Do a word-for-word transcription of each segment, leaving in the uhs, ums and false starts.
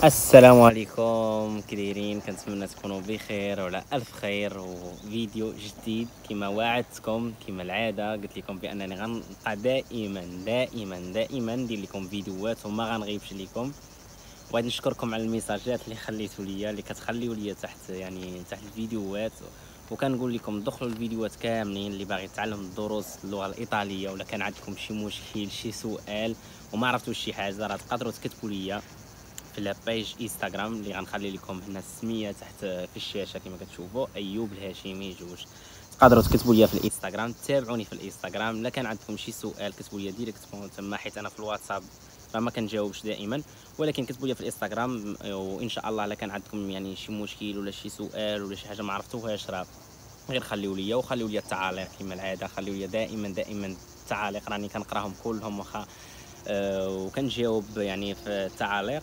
السلام عليكم، كي دايرين؟ كنتمنى تكونوا بخير وعلى الف خير. وفيديو جديد كما وعدتكم، كما العاده قلت لكم بانني غنبقى دائما دائما دائما ندير لكم فيديوهات وما غنغيبش لكم. بغيت نشكركم على الميساجات اللي خليتوا ليا، اللي كتخليوا ليا تحت يعني تحت الفيديوهات. وكنقول لكم دخلوا الفيديوهات كاملين اللي باغي يتعلم الدروس اللغه الايطاليه، ولا كان عندكم شي مشكل شي سؤال وما عرفتوش شي حاجه، راه تقدروا تكتبوا ليا في البيج انستغرام اللي غنخلي لكم هنا السميه تحت في الشاشه كما كتشوفوا، ايوب الهاشمي جوج. تقدروا تكتبوا لي في الانستغرام، تابعوني في الانستغرام. الا كان عندكم شي سؤال كتبوا لي ديريكتمون تما، حيت انا في الواتساب فما كنجاوبش دائما، ولكن كتبوا لي في الانستغرام. وان شاء الله الا كان عندكم يعني شي مشكل ولا شي سؤال ولا شي حاجه ما عرفتوهاش، راه غير خليوا لي. وخليوا لي التعاليق كما العاده، خليوا لي دائما دائما التعاليق، راني كنقراهم كلهم واخا أه وكنجاوب يعني في التعاليق.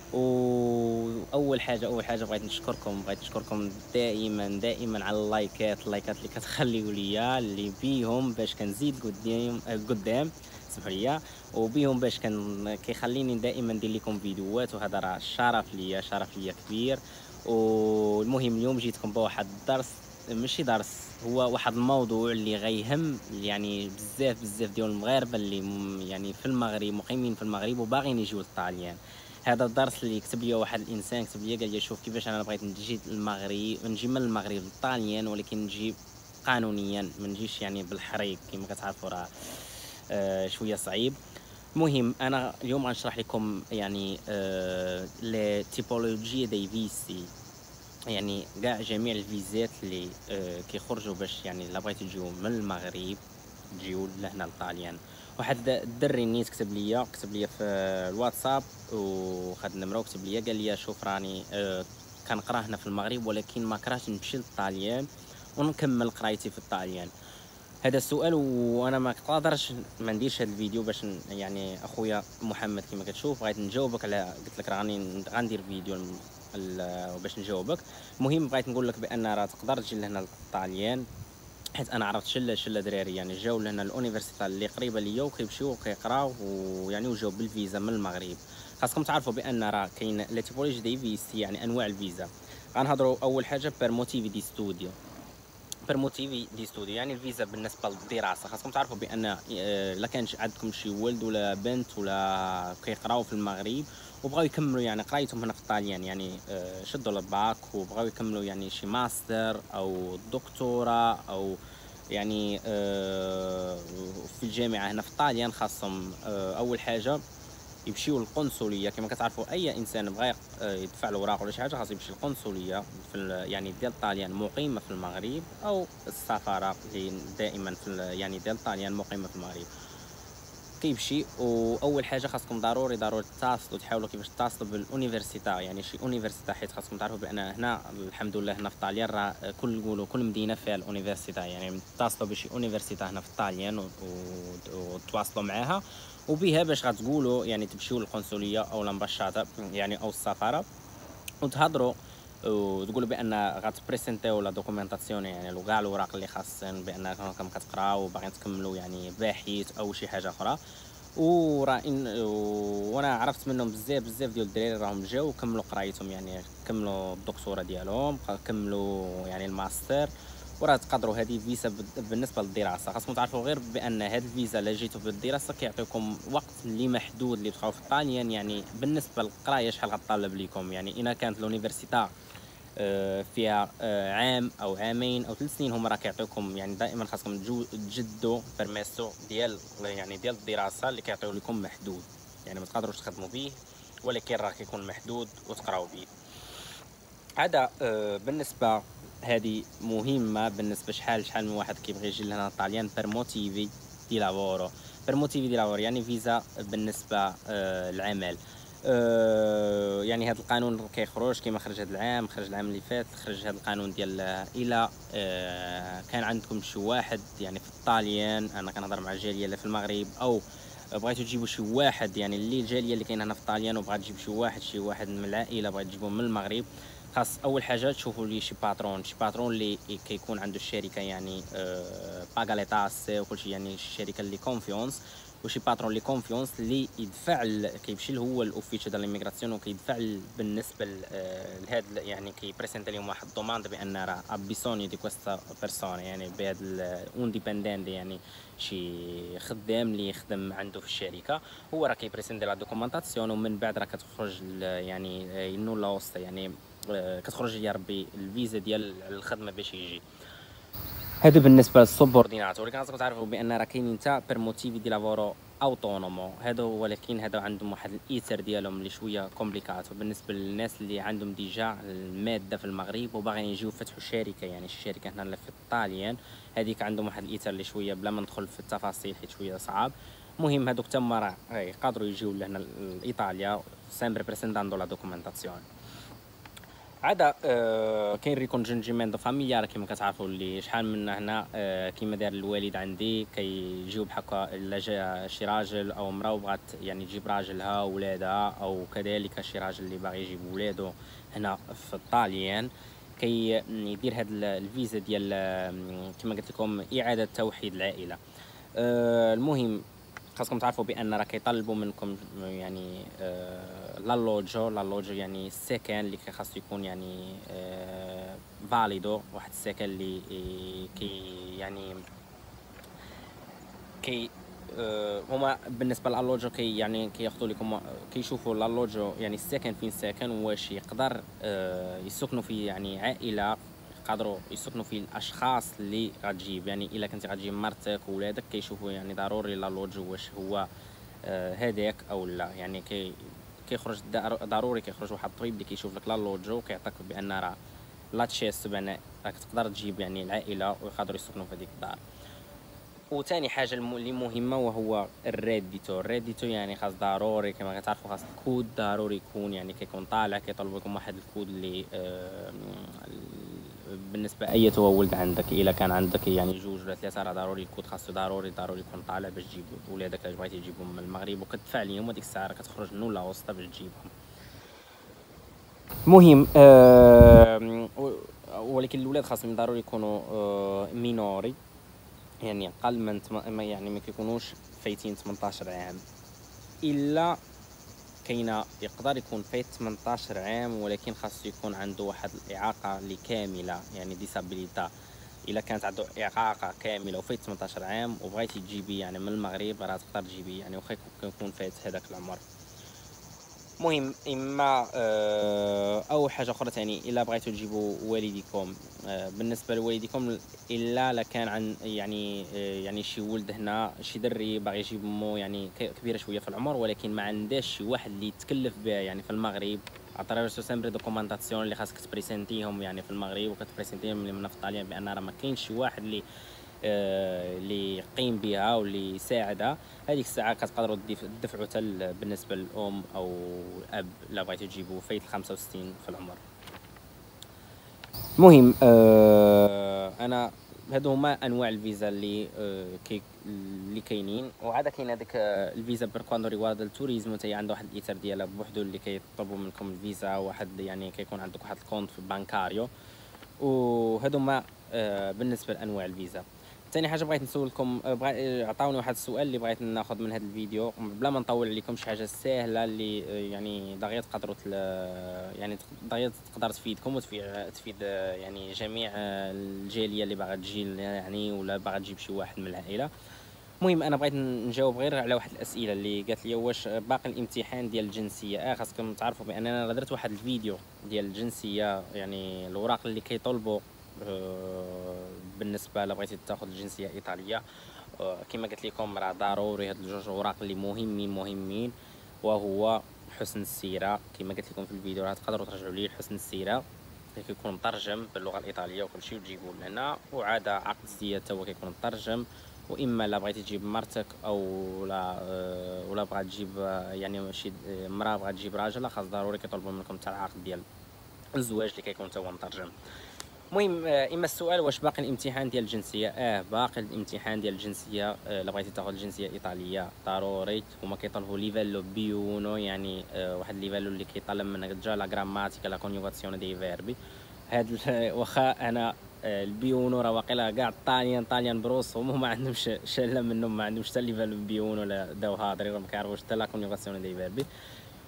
واول حاجه اول حاجه بغيت نشكركم بغيت نشكركم دائما دائما على اللايكات اللايكات اللي كتخليوا ليا، اللي بيهم باش كنزيد قدام قدام سمحوا لي، وبيهم باش كان كيخليني دائما ندير لكم فيديوهات، وهذا راه شرف ليا شرف ليا كبير. والمهم اليوم جيتكم بواحد الدرس، ماشي درس، هو واحد الموضوع اللي غيهم يعني بزاف بزاف ديال المغاربه اللي يعني في المغرب، مقيمين في المغرب وباغيين يجيو للطاليان. هذا الدرس اللي كتب لي واحد الانسان، كتب لي قال لي شوف كيفاش انا بغيت نجي المغرب، نجي من المغرب للطاليان، ولكن نجي قانونيا، ما نجيش يعني بالحريق كما كتعرفوا، راه آه شويه صعيب. المهم انا اليوم غنشرح لكم يعني آه لي تيبولوجي دي فيسي، يعني كاع جميع الفيزات اللي آه كيخرجوا باش يعني الا بغيتو تجيو من المغرب تجيو لهنا لطاليان. واحد الدري نيت كتب ليا كتب ليا في الواتساب وخد النمره وكتب ليا، قال لي شوف راني آه كنقرا هنا في المغرب، ولكن ما كرهتش نمشي للطاليان ونكمل قرايتي في الطاليان. هذا السؤال وانا ما قادرش ما نديرش هذا الفيديو باش يعني اخويا محمد كما كتشوف بغيت نجاوبك على، قلت لك راني غندير فيديو باش نجاوبك. المهم بغيت نقول لك بان راه تقدر تجي لهنا للطاليان، حيت انا عرفت شله شله دراري يعني جاو لهنا اليونيفرسيتي اللي قريبه ليا وكيمشيو وكيقراو ويعني وجاو بالفيزا من المغرب. خاصكم تعرفوا بان راه كاين لا تيبولوجي دي فيزا، يعني انواع الفيزا. غنهضروا اول حاجه بير موتيفي دي ستوديو. بير موتيفي دي ستوديو يعني الفيزا بالنسبه للدراسه. خاصكم تعرفوا بان الا كان عندكم شي ولد ولا بنت ولا كيقراو في المغرب وبغاو يكملوا يعني قرايتهم هنا في الطاليان، يعني شدوا الباك وبغاو يكملوا يعني شي ماستر او دكتوراه او يعني في الجامعه هنا في الطاليان، خاصهم اول حاجه يمشيو للقنصليه. كما كتعرفوا اي انسان بغى يدفع الاوراق ولا شي حاجه خاص يمشي للقنصليه في يعني ديال طاليان مقيمه في المغرب، او السفاره اللي دائما في يعني ديال طاليان مقيمه في المغرب كيمشي. واول حاجه خاصكم ضروري ضروري تتصلوا تحاولوا كيفاش تتصلوا بالونيفرسيتي، يعني شي اونيفرسيتي، حيت خاصكم تعرفوا بان هنا الحمد لله هنا في طاليان راه كل نقولوا كل مدينه فيها الونيفرسيتي، يعني تتصلوا بشي اونيفرسيتي هنا في طاليان وتواصلوا معاها وبها باش غتقولوا يعني تمشيو للقنصليه او الامباشاده يعني او السفاره وتهضروا وتقولوا بان غتبريسنتيو لا دوكومونطاسيون، يعني كاع الاوراق اللي خاصين بان راكم كتقراو وباغيين تكملوا يعني باحث او شي حاجه اخرى. وراه إن وانا عرفت منهم بزاف بزاف ديال الدراري راهم جاو وكملوا قرايتهم، يعني كملوا الدكتوراه ديالهم، كملوا يعني الماستر، وراه تقدروا. هذه فيزا بالنسبه للدراسه. خاصكم تعرفوا غير بان هذه الفيزا الا جيتوا بالدراسه كيعطيكم وقت اللي محدود اللي تبقاو في الطاليان، يعني بالنسبه للقرايه شحال غطالب لكم. يعني اذا كانت اليونيفرسيتي فيها عام او عامين او ثلاث سنين، هما راه كيعطيوكم يعني دائما خاصكم تجدوا بيرميسو ديال يعني ديال الدراسه اللي كيعطيو لكم محدود، يعني ما تقدروش تخدموا به، ولكن راه كيكون محدود وتقراو به. هذا بالنسبه هذه مهمه بالنسبه شحال شحال من واحد كيبغي يجي لهنا الطاليان بير موتيفي دي لافورو. بير موتيفي دي لافورو يعني فيزا بالنسبه للعمل. أه يعني هذا القانون كيخرج كما خرج هذا العام، خرج العام اللي فات، خرج هذا القانون ديال الى أه كان عندكم شي واحد يعني في الطاليان، انا كنهضر مع الجاليه اللي في المغرب، او بغيتو تجيبوا شي واحد يعني اللي الجاليه اللي كاينه هنا في الطاليان وبغات تجيب شي واحد شي واحد من العائله بغات تجيبو من المغرب، خاص اول حاجه تشوفوا لي شي باترون شي باترون اللي كيكون عنده الشركه يعني أه باغا لي طاس وكل شيء، يعني الشركه اللي كونفيونس، وشي باترون لي كونفيونس اللي يدفع كيمشي هو الاوفيسيو ديال ليميغراسيون وكيدفع بالنسبه لهاد يعني كيبريسنت لهم واحد الدوماند بان راه ابيسوني دي كويستا بيرسونا يعني بهاد الاونديبندنت يعني شي خدام اللي يخدم عنده في الشركه، هو راه كيبريسنتي لا دوكومونطاسيون ومن بعد راه كتخرج يعني انو لا وسط يعني كتخرج يا ربي الفيزا ديال الخدمه باش يجي. هادو بالنسبه للسوبورديناتور. كنعرفوا تعرفوا بان راه كاينين حتى بيرموتيفي دي لافورو اوتونومو، هادو ولكن هادو عندهم واحد الايثر ديالهم اللي شويه كومبليكاتو بالنسبه للناس اللي عندهم ديجا الماده في المغرب وباغيين يجيو يفتحوا شركه، يعني شي شركه هنا في الطاليان، هذيك عندهم واحد الايثر اللي شويه بلا ما ندخل في التفاصيل حيت شويه صعاب. المهم هادوك تما راه يقدروا يجيو لهنا لايطاليا سامبر بريسنداندو لا دوكومونطاسيون. عادا آه كاين ريكونجيمنتو فاميليار كما كتعرفوا اللي شحال منا هنا آه كيما دار الوالد عندي كيجيو بحكا الا جا شي راجل او امراه وبغات يعني تجيب راجلها وولادها، او كذلك شي راجل اللي باغي يجيب ولادو هنا في الطاليان كي يدير هاد الفيزا ديال كما قلت لكم اعاده توحيد العائله. آه المهم خاصكم تعرفوا بان راه كيطلبوا منكم يعني آه لالوجو لالوجو يعني السكن اللي خاصو يكون يعني آه فاليدو، واحد السكن اللي كي يعني كي آه هما بالنسبه للالوجو كي يعني كياخذوا لكم كيشوفوا لالوجو يعني السكن فين ساكن واش يقدر آه يسكنوا فيه يعني عائله يقدروا يسكنوا فيه الاشخاص اللي غتجيب، يعني الا كنتي غتجيب مرتك وولادك كيشوفوا يعني ضروري لالوجو واش هو هذاك آه او لا، يعني كي كيخرج ضروري كيخرج واحد الطبيب اللي كيشوف لك لالوجو وكيعطيك بان راه لا تشيس بان راك تقدر تجيب يعني العائله ويقدروا يسكنوا في هذيك الدار. وثاني حاجه اللي مهمه وهو الريديتو. الريديتو يعني خاص ضروري كما كتعرفوا خاص الكود ضروري يكون يعني كيكون طالع كيطلبوا لكم واحد الكود اللي آه بالنسبه ايته ولد عندك الا كان عندك يعني جوج ولا ثلاثه راه ضروري الكود خاصو ضروري ضروري يكون طالع باش تجيب ولادك اللي بغيتي تجيبهم من المغرب وكتدفع ليهم وديك الساعه كتخرج من ولا وسطه باش تجيبهم. المهم آه ولكن الاولاد خاصهم ضروري يكونوا آه مينوري، يعني اقل من تم... يعني ما كيكونوش فايتين ثمنطاش عام، الا كاينه يقدر يكون فايت ثمنطاش عام ولكن خاصو يكون عنده واحد الاعاقه اللي كامله يعني ديسابيليتا. الا كانت عنده اعاقه كامله وفايت ثمنطاش عام وبغيتي تجيبي يعني من المغرب راه تقدر تجيبي يعني واخا يكون فايت هذاك العمر. مهم اما آه او حاجه اخرى ثاني الا بغيتوا تجيبوا والديكم آه بالنسبه لوالديكم الا لا كان عن يعني آه يعني شي ولد هنا شي دري باغي يجيب مو يعني كبيره شويه في العمر ولكن ما عندهاش شي واحد اللي يتكلف بها يعني في المغرب عطرا سامبري دوكومونطاسيون اللي خاصك تبريسنتيهم يعني في المغرب وكتبريسنتيهم من في ايطاليا بان راه ما كاينش شي واحد اللي آه اللي يقيم بها واللي يساعدها. هذيك الساعه كتقدروا تدفعوا حتى بالنسبه للام او الاب الا بغيتوا تجيبوا فايت خمسة وستين في العمر. المهم آه انا هادو هما انواع الفيزا اللي آه كي اللي كاينين. وعاد كاين هذاك الفيزا بيركوندو ريغارد التوريزم حتى هي عندها واحد الاثر ديالها بوحدو اللي كيطلبوا منكم الفيزا واحد يعني كيكون عندك واحد الكونت في بانكاريو. وهادو هما آه بالنسبه لانواع الفيزا. ثاني حاجه بغيت نسولكم بغا عطاوني واحد السؤال اللي بغيت ناخذ من هذا الفيديو بلا ما نطول عليكم شي حاجه سهله اللي يعني دغيا تقدروا يعني دغيا تقدر تفيدكم وتفيد يعني جميع الجاليه اللي باغا تجي يعني ولا باغا تجيب شي واحد من العائله. المهم انا بغيت نجاوب غير على واحد الاسئله اللي قالت لي واش باقي الامتحان ديال الجنسيه. اه خاصكم تعرفوا بان انا درت واحد الفيديو ديال الجنسيه يعني الاوراق اللي كيطلبوا بالنسبه الا بغيتي تاخذ الجنسيه الايطاليه. كما قلت لكم راه ضروري هاد الجوج اوراق اللي مهمين مهمين وهو حسن السيره. كما قلت لكم في الفيديو راه تقدروا ترجعوا ليه حسن السيره اللي كيكون مترجم باللغه الايطاليه وكل شيء وتجيبوه لهنا. وعاد عقد الزياد حتى هو كيكون مترجم. واما لا بغيتي تجيب مرتك او لا ولا بغات تجيب يعني شي مراه بغات تجيب راجل خاص ضروري كيطلبوا منكم حتى العقد ديال الزواج اللي كيكون حتى هو مترجم. المهم اما السؤال واش باقي الامتحان ديال الجنسيه. اه باقي الامتحان ديال الجنسيه الا بغيتي تاخذ الجنسيه الايطاليه ضروري. هما كيطلبوا ليفيلو بي ونو يعني آه واحد ليفيلو اللي كيطلب منك جا لا غراماتيكا لا كونيوغاسيون دي فيربي. هاد واخا انا آه، البيونو راه واقيلا كاع الطاليان طاليان بروسهم وما عندهمش شله منهم، ما عندهمش حتى ليفال بالبيونو ولا داو هاضرين، ما كيعرفوش حتى لا كونيغاسيون اللي يبان به.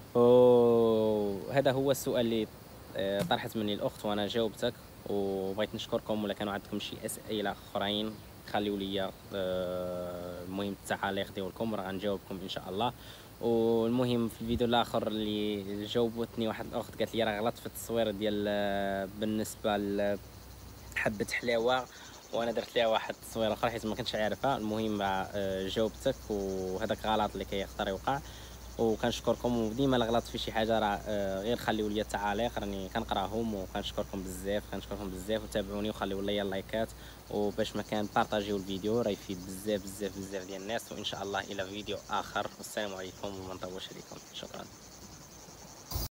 وهذا هو السؤال اللي آه، طرحت مني الاخت وانا جاوبتك. وبغيت نشكركم، ولا كانوا عندكم شي اسئله اخرين خليوا لي آه، المهم التعاليق ديالكم راه غنجاوبكم ان شاء الله. والمهم في الفيديو الاخر اللي جاوبتني واحد الاخت قالت لي راه غلطت في التصوير ديال آه، بالنسبه لحبه حلاوه، وانا درت ليها واحد التصويره اخرى حيت ما كنتش عارفها. المهم آه، جاوبتك، وهذاك غلط اللي كيقدر يوقع. وكنشكركم، وديما الغلط في شي حاجه راه آه، غير خليو لي التعاليق راني كنقراهم. وكنشكركم بزاف كنشكركم بزاف، وتابعوني وخليو لي اللايكات، وباش ما كان بارطاجيو الفيديو راه يفيد بزاف بزاف بزاف ديال الناس. وان شاء الله الى فيديو اخر، والسلام عليكم وما نطولش عليكم، شكرا.